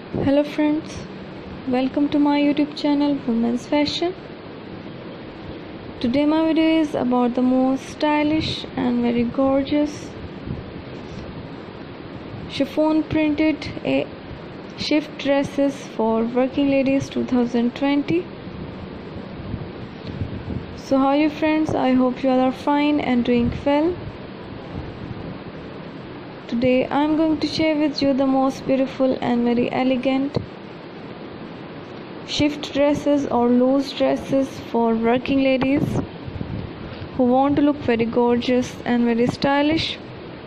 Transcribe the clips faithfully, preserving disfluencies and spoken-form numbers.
Hello friends, welcome to my YouTube channel Women's Fashion. Today my video is about the most stylish and very gorgeous chiffon printed a shift dresses for working ladies twenty twenty. So how are you friends? I hope you all are fine and doing well. Today I am going to share with you the most beautiful and very elegant shift dresses or loose dresses for working ladies who want to look very gorgeous and very stylish.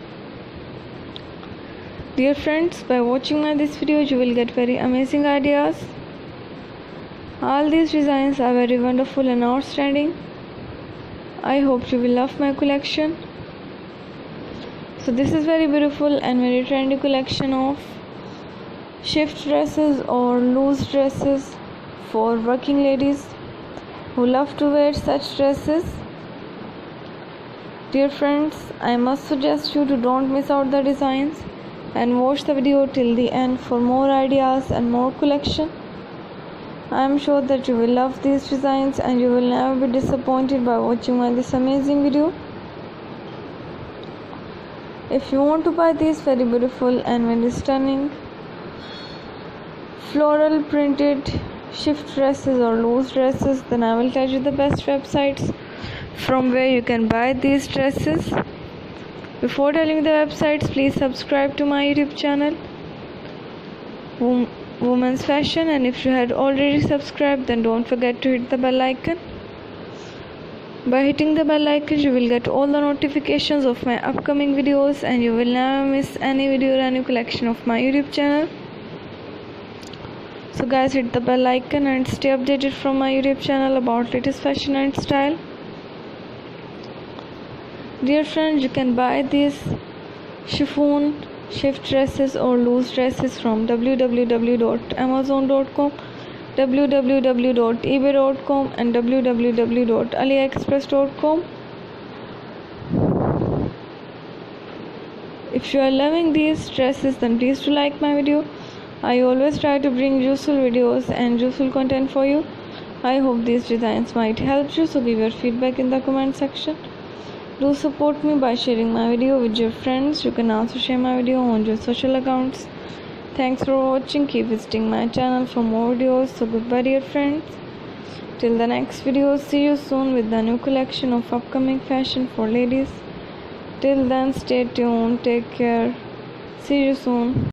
Dear friends, by watching my this video you will get very amazing ideas. All these designs are very wonderful and outstanding. I hope you will love my collection. So this is very beautiful and very trendy collection of shift dresses or loose dresses for working ladies who love to wear such dresses. Dear friends, I must suggest you to don't miss out the designs and watch the video till the end for more ideas and more collection. I am sure that you will love these designs and you will never be disappointed by watching my this amazing video. If you want to buy these very beautiful and very stunning floral printed shift dresses or loose dresses, then I will tell you the best websites from where you can buy these dresses. Before telling you the websites, please subscribe to my YouTube channel Women's Fashion, and if you had already subscribed, then don't forget to hit the bell icon. By hitting the bell icon you will get all the notifications of my upcoming videos and you will never miss any video or any collection of my YouTube channel. So guys, hit the bell icon and stay updated from my YouTube channel about latest fashion and style. Dear friends, you can buy these chiffon shift dresses or loose dresses from w w w dot amazon dot com, w w w dot ebay dot com and w w w dot aliexpress dot com. If you are loving these dresses, then please do like my video. I always try to bring useful videos and useful content for you. I hope these designs might help you, so give your feedback in the comment section. Do support me by sharing my video with your friends. You can also share my video on your social accounts. Thanks for watching. Keep visiting my channel for more videos. So goodbye dear friends. Till the next video, see you soon with the new collection of upcoming fashion for ladies. Till then, stay tuned. Take care. See you soon.